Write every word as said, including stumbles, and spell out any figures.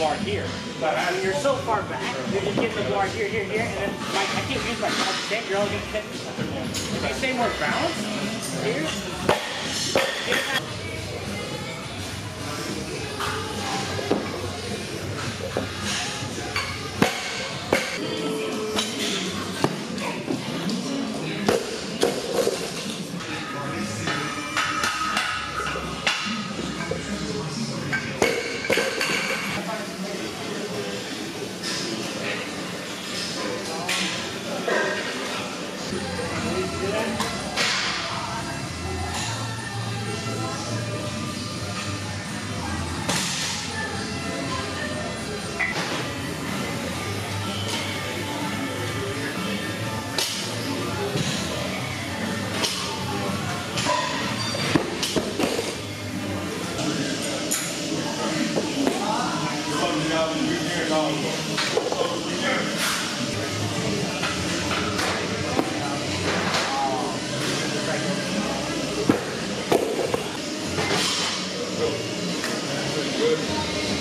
bar here. But when you're so far back, you're just getting the bar here, here, here, and then like, I can't use my top stick, you're all going to hit. If you stay more balanced, here, Good.